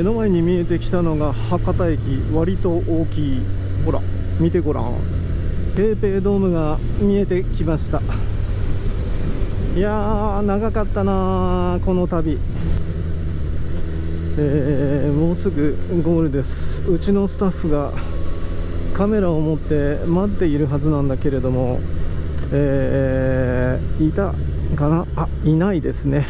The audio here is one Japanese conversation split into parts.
目の前に見えてきたのが博多駅。割と大きい、ほら見てごらん、ペイペイドームが見えてきました。いやー長かったなこの旅。もうすぐゴールです。うちのスタッフがカメラを持って待っているはずなんだけれども、いたかなあ、いないですね。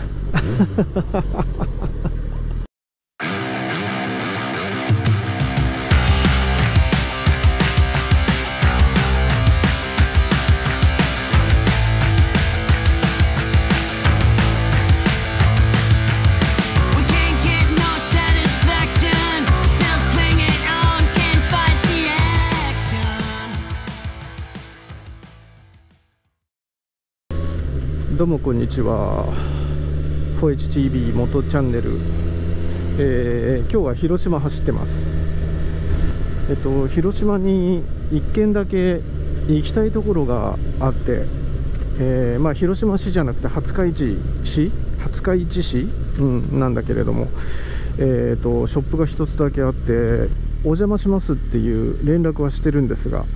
どうもこんにちは。 4HTV 元チャンネル、今日は広島走ってます。広島に1軒だけ行きたいところがあって、広島市じゃなくて廿日市市、なんだけれども、ショップが1つだけあってお邪魔しますっていう連絡はしてるんですが、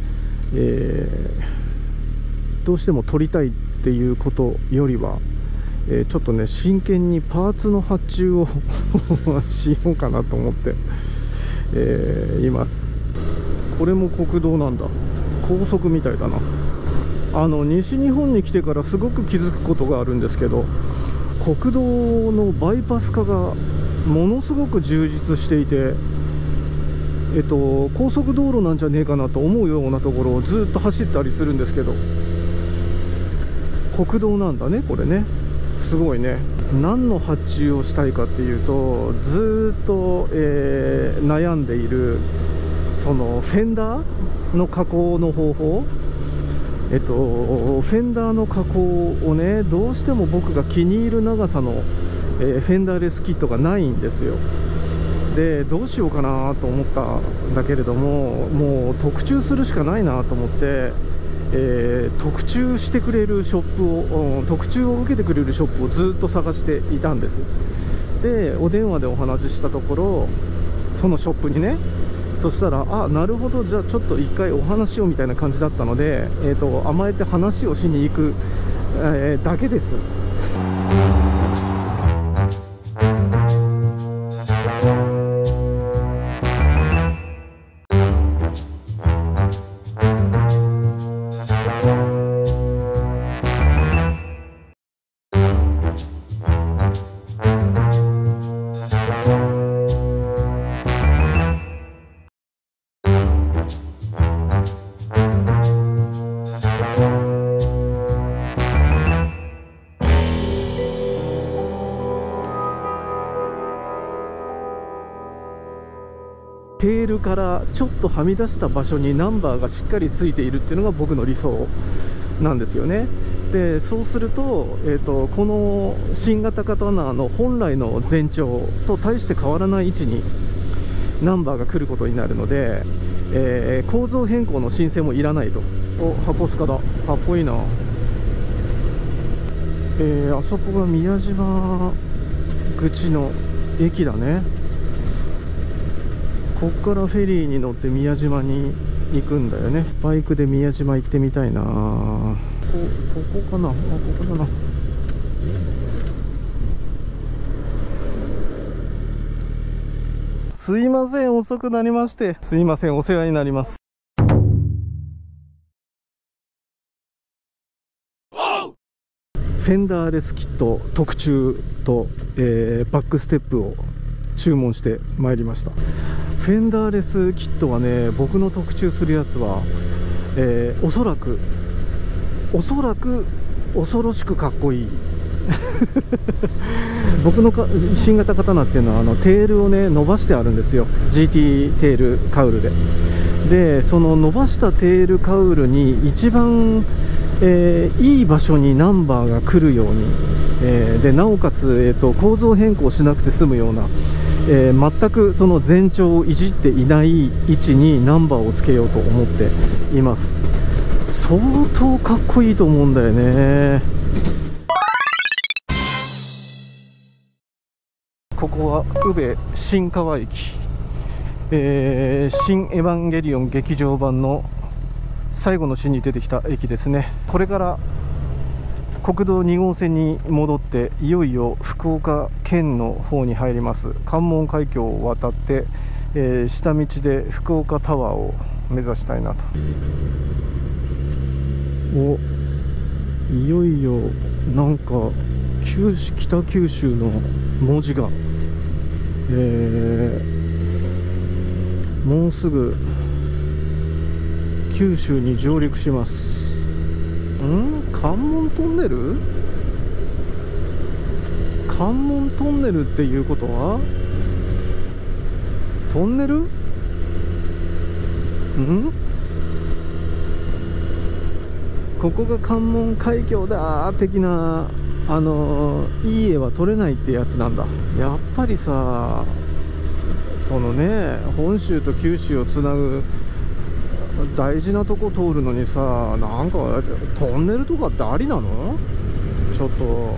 どうしても撮りたいっていうことよりは、ちょっとね真剣にパーツの発注をしようかなと思って、います。これも国道なんだ。高速みたいだな。西日本に来てからすごく気づくことがあるんですけど、国道のバイパス化がものすごく充実していて、高速道路なんじゃねえかなと思うようなところをずっと走ったりするんですけど、国道なんだねこれね。すごいね。何の発注をしたいかっていうと、ずっと、悩んでいるそのフェンダーの加工の方法、フェンダーの加工をね、どうしても僕が気に入る長さの、フェンダーレスキットがないんですよ。でどうしようかなと思ったんだけれども、もう特注するしかないなと思って、特注してくれるショップを、特注を受けてくれるショップをずっと探していたんです。でお電話でお話ししたところ、そのショップにね、そしたらあなるほど、じゃあちょっと一回お話をみたいな感じだったので、甘えて話をしに行く、だけです。テールからちょっとはみ出した場所にナンバーがしっかりついているっていうのが僕の理想なんですよね。でそうすると、この新型カタナの本来の全長と大して変わらない位置にナンバーが来ることになるので、構造変更の申請もいらないと。お、箱スカだ。かっこいいな。あそこが宮島口の駅だね。こっからフェリーに乗って宮島に行くんだよね。バイクで宮島行ってみたいな。ここかな。あ、ここだな。すいません、遅くなりまして。すいません、お世話になります。フェンダーレスキット特注と、バックステップを注文してまいりました。フェンダーレスキットはね、僕の特注するやつは、おそらく恐ろしくかっこいい。僕の新型刀っていうのはテールをね伸ばしてあるんですよ。 GT テールカウルでその伸ばしたテールカウルに一番、いい場所にナンバーが来るように、でなおかつ、構造変更しなくて済むような、全くその前長をいじっていない位置にナンバーをつけようと思っています。相当かっこいいと思うんだよね。 ここは宇部新川駅、新エヴァンゲリオン劇場版の最後のシーンに出てきた駅ですね。これから国道2号線に戻っていよいよ福岡県の方に入ります。関門海峡を渡って、下道で福岡タワーを目指したいなと。いよいよなんか北九州の文字が、もうすぐ九州に上陸します。関門トンネル？関門トンネルっていうことはトンネル？ここが関門海峡だ的な、いい絵は撮れないってやつなんだ。やっぱりさ、そのね、本州と九州をつなぐ大事なとこ通るのにさ、なんかトンネルとかってありなの？ちょっと、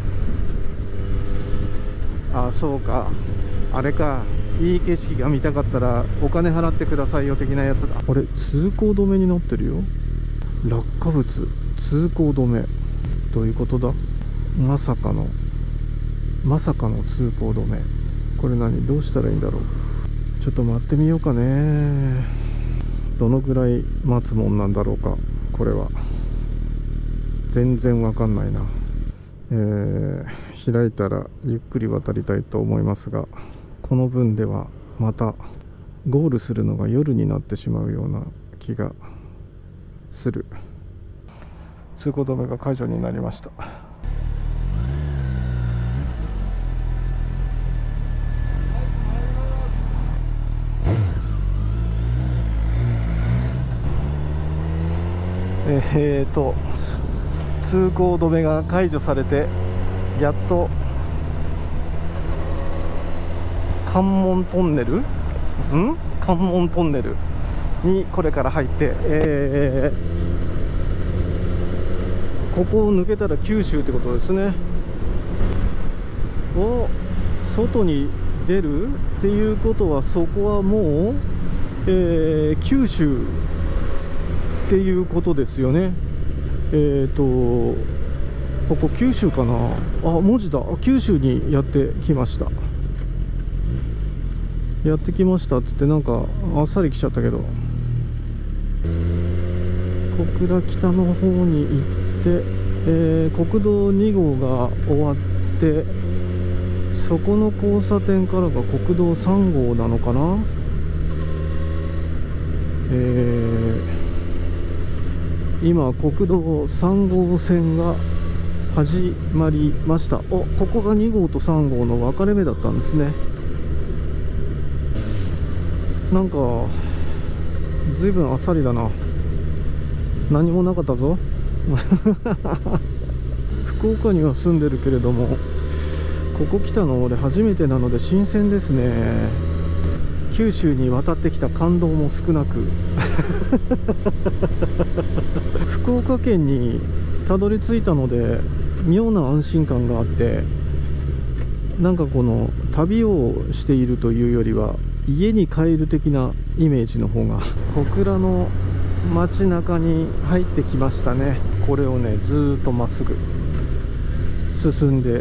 そうか、あれか、いい景色が見たかったらお金払ってくださいよ的なやつだ。あれ、通行止めになってるよ。落下物、通行止め、どういうことだ？まさかの通行止め。これ何？どうしたらいいんだろう。ちょっと待ってみようかね。どのぐらい待つもんなんだろうか。これは全然わかんないな。開いたらゆっくり渡りたいと思いますが、この分ではまたゴールするのが夜になってしまうような気がする。通行止めが解除になりました。通行止めが解除されて、やっと関門トンネルにこれから入って、ここを抜けたら九州ってことですね。外に出るっていうことは、そこはもう、九州っていうことですよね。ここ九州かな。文字だ。九州にやってきましたっつって、なんかあっさり来ちゃったけど、小倉北の方に行って、国道2号が終わって、そこの交差点からが国道3号なのかな。今国道3号線が始まりました。ここが2号と3号の分かれ目だったんですね。なんかずいぶんあっさりだな。何もなかったぞ福岡には住んでるけれども、ここ来たの俺初めてなので新鮮ですね。九州に渡ってきた感動も少なく福岡県にたどり着いたので妙な安心感があって、なんかこの旅をしているというよりは家に帰る的なイメージの方が。小倉の街中に入ってきましたね。これをね、ずーっとまっすぐ進んで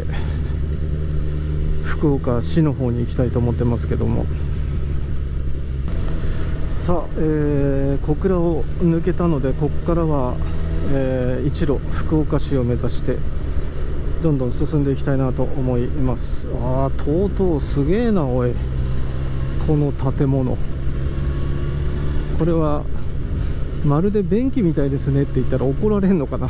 福岡市の方に行きたいと思ってますけども、さあ、小倉を抜けたので、ここからは、一路福岡市を目指してどんどん進んでいきたいなと思います。とうとうすげえな、おい、この建物。これはまるで便器みたいですねって言ったら怒られんのかな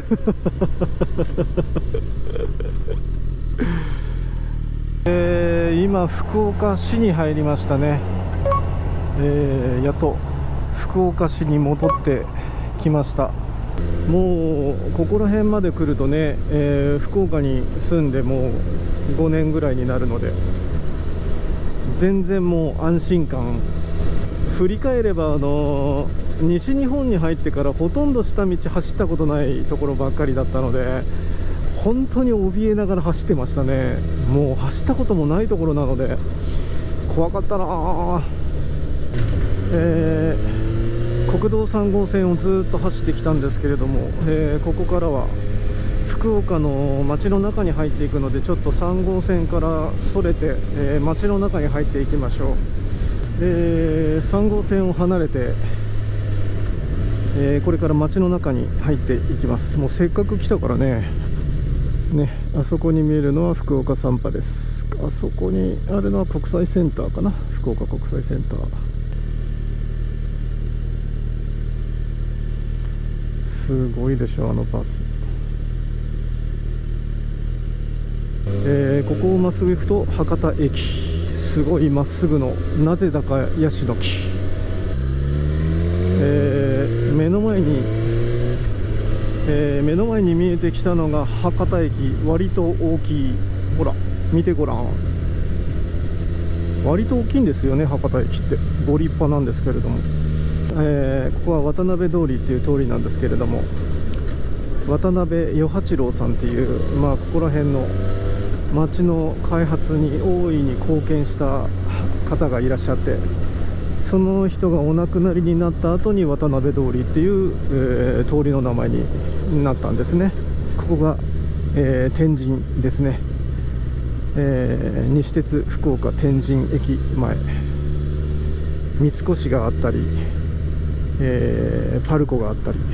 今福岡市に入りましたね。やっと福岡市に戻ってきました。もうここら辺まで来るとね、福岡に住んでもう5年ぐらいになるので、全然もう安心感。振り返れば西日本に入ってからほとんど下道走ったことないところばっかりだったので、 本当に怯えながら走ってましたね。もう走ったこともないところなので怖かったな。国道3号線をずっと走ってきたんですけれども、ここからは福岡の街の中に入っていくので、ちょっと3号線からそれて、街の中に入っていきましょう。3号線を離れて、これから街の中に入っていきます。もうせっかく来たからね。あそこに見えるのは福岡サンパです。あそこにあるのは国際センターかな。福岡国際センター。すごいでしょ、あのバス。ここをまっすぐ行くと博多駅。すごいまっすぐのなぜだかヤシの木。目の前に見えてきたのが博多駅。割と大きい。ほら見てごらん。割と大きいんですよね、博多駅って。ご立派なんですけれども、ここは渡辺通りっていう通りなんですけれども、渡辺与八郎さんっていう、ここら辺の町の開発に大いに貢献した方がいらっしゃって、その人がお亡くなりになった後に渡辺通りっていう、通りの名前になったんですね。ここが、天神ですね。西鉄福岡天神駅前、三越があったり、パルコがあったり、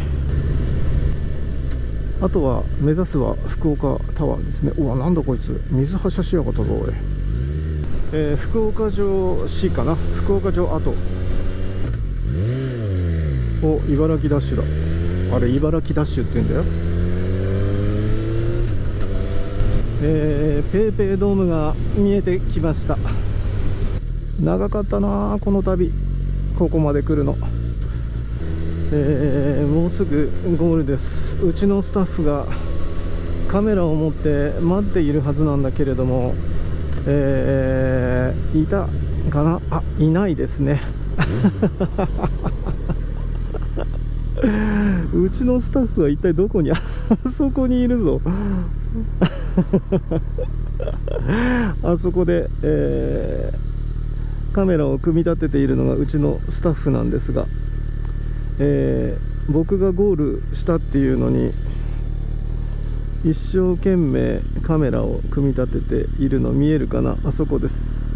あとは目指すは福岡タワーですね。うわ、なんだこいつ水はしゃしやがったぞ俺。福岡城市かな。福岡城跡。お、茨城ダッシュだ。あれ茨城ダッシュって言うんだよ。ペイペイドームが見えてきました。長かったなこの旅、ここまで来るの。もうすぐゴールです。うちのスタッフがカメラを持って待っているはずなんだけれども、いたかなあ、いないですねうちのスタッフは一体どこにあそこにいるぞあそこで、カメラを組み立てているのがうちのスタッフなんですが、僕がゴールしたっていうのに一生懸命カメラを組み立てているの見えるかな。あそこです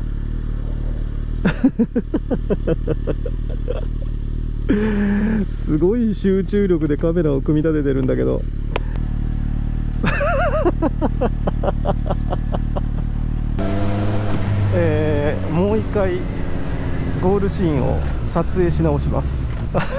すごい集中力でカメラを組み立ててるんだけどもう一回ゴールシーンを撮影し直します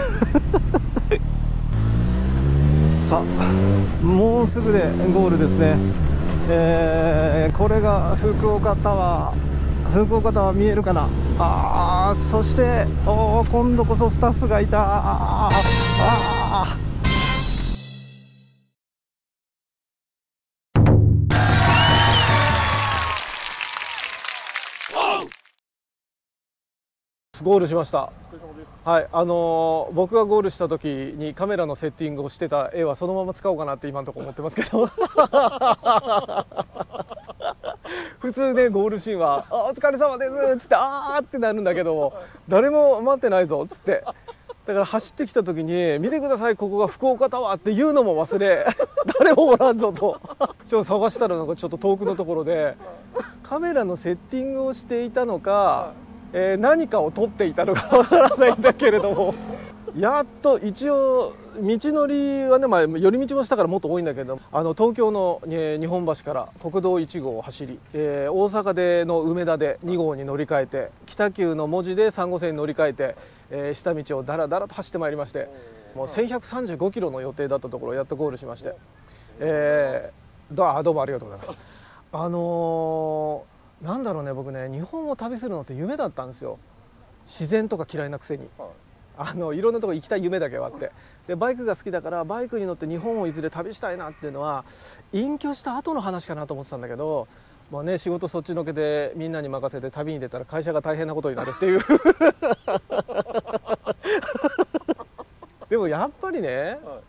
さあ、もうすぐでゴールですね。これが福岡タワー。福岡タワー見えるかな。そして今度こそスタッフがいた。ゴールしました。はい、僕がゴールした時にカメラのセッティングをしてた絵はそのまま使おうかなって今のところ思ってますけど普通ね、ゴールシーンは「お疲れ様です」っつって「あー」ってなるんだけど、誰も待ってないぞっつって、だから走ってきた時に「見てください、ここが福岡タワー」っていうのも忘れ誰もおらんぞとちょっと探したらなんかちょっと遠くのところでカメラのセッティングをしていたのか、何かを撮っていたのかわからないんだけれどもやっと一応道のりはね、寄り道もしたからもっと多いんだけど、東京の、日本橋から国道1号を走り、大阪での梅田で2号に乗り換えて、北九の門司で3号線に乗り換えて、下道をだらだらと走ってまいりまして、もう1135キロの予定だったところをやっとゴールしまして、どうもありがとうございます。なんだろうね、僕ね、日本を旅するのって夢だったんですよ。自然とか嫌いなくせに、いろんなとこ行きたい夢だけはあって、でバイクが好きだからバイクに乗って日本をいずれ旅したいなっていうのは隠居した後の話かなと思ってたんだけど、仕事そっちのけでみんなに任せて旅に出たら会社が大変なことになるっていうでもやっぱりね、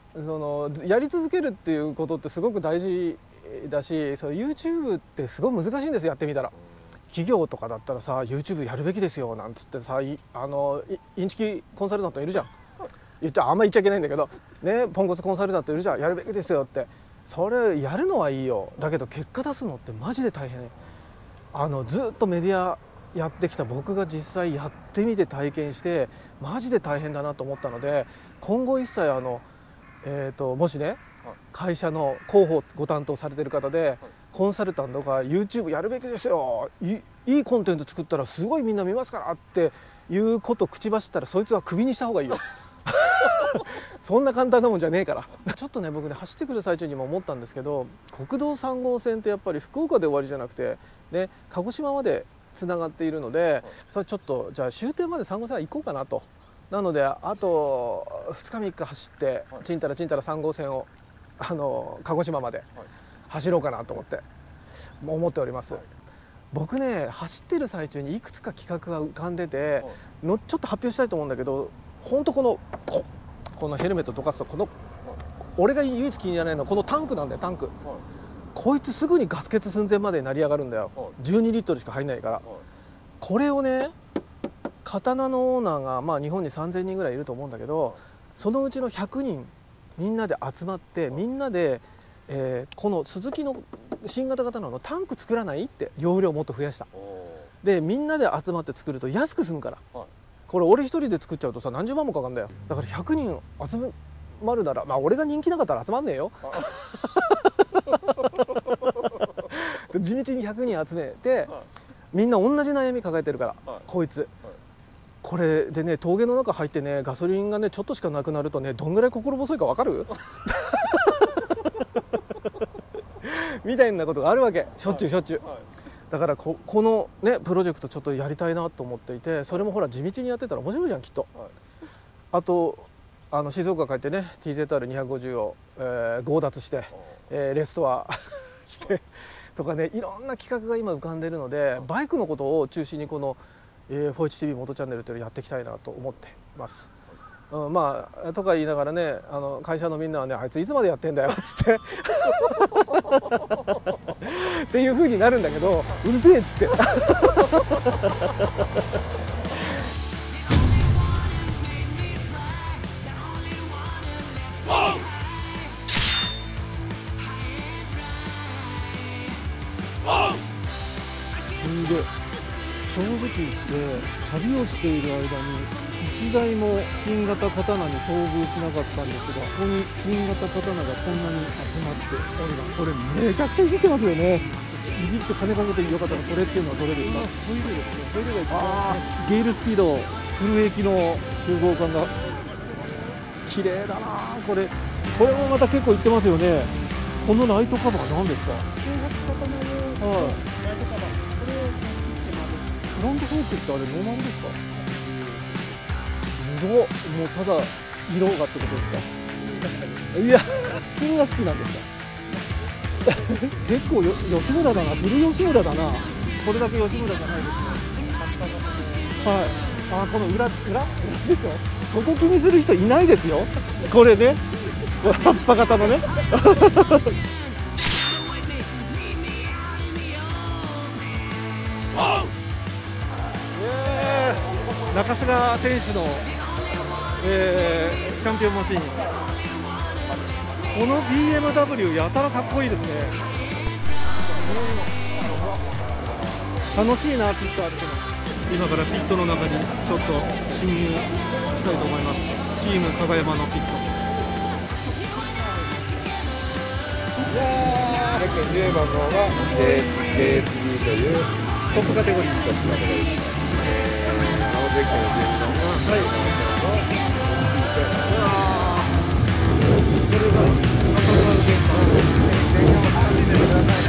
やり続けるっていうことってすごく大事だし、YouTube ってすごい難しいんですよ、やってみたら。企業とかだったらさ YouTube やるべきですよなんつってさ、インチキコンサルタントいるじゃん。あんま言っちゃいけないんだけどね、ポンコツコンサルタントいるじゃん、やるべきですよって。それやるのはいいよ、だけど結果出すのってマジで大変。ずっとメディアやってきた僕が実際やってみて体験してマジで大変だなと思ったので、今後一切もしね会社の広報ご担当されてる方でコンサルタントが YouTube やるべきですよ、いいコンテンツ作ったらすごいみんな見ますからっていうこと口走ったら、そいつはクビにした方がいいよ。そんな簡単なもんじゃねえから。ちょっとね僕ね走ってくる最中にも思ったんですけど、国道3号線ってやっぱり福岡で終わりじゃなくてね、鹿児島までつながっているので、それちょっとじゃあ終点まで3号線は行こうかなと。なのであと2日3日走ってちんたら3号線を鹿児島まで走ろうかなと思っております。僕ね走ってる最中にいくつか企画が浮かんでてちょっと発表したいと思うんだけど、本当このヘルメットどかすと俺が唯一気にならないのはこのタンクなんだよ、タンク。こいつすぐにガス欠寸前まで成り上がるんだよ。12リットルしか入んないから。これをね刀のオーナーが日本に3000人ぐらいいると思うんだけど、そのうちの100人みんなで集まってみんなで、このスズキの新型型のタンク作らないって容量もっと増やした。でみんなで集まって作ると安く済むから。これ俺一人で作っちゃうとさ何十万もかかるんだよ。だから100人集まるなら俺が人気なかったら集まんねえよ。地道に100人集めてみんな同じ悩み抱えてるから、こいつこれでね峠の中入ってねガソリンがねちょっとしかなくなるとねどんぐらい心細いか分かる？みたいなことがあるわけ、しょっちゅう。だからこのねプロジェクトちょっとやりたいなと思っていて、それもほら地道にやってたら面白いじゃんきっと。あと静岡帰ってね TZR250 を、強奪して、レストアしてとかね、いろんな企画が今浮かんでるので、バイクのことを中心にこの 4HTV モトチャンネルというのをやっていきたいなと思ってます。とか言いながらね会社のみんなはねあいついつまでやってんだよっつってっていう風になるんだけど、うるせえっつってで正直言って旅をしている間に一台も新型刀に遭遇しなかったんですが、ここに新型刀がこんなに集まっております。これめちゃくちゃいじってますよね。いじって金かけてよかったらこれっていうのはどれですか？ホイールですね。ホイールが一番ゲイルスピードフル駅の集合感が綺麗だな。これもまた結構いってますよね。このライトカバー何ですか？フロントフォークってあれノーマルですか？すごっ。もうただ色がってことですか？いや金が好きなんですか？結構吉村だな、古吉村だな。これだけ吉村じゃないですね。はい。この裏でしょ。ここ気にする人いないですよ。これね、葉っぱ型のね。中須賀選手の、チャンピオンマシーン。この BMW やたらかっこいいですね。楽しいなピットあっての。今からピットの中にちょっと侵入したいと思います。チーム加賀山のピット。 10番の方が JSB というトップカテゴリー。 青ゼッケンの順番がこれが赤丸玄関。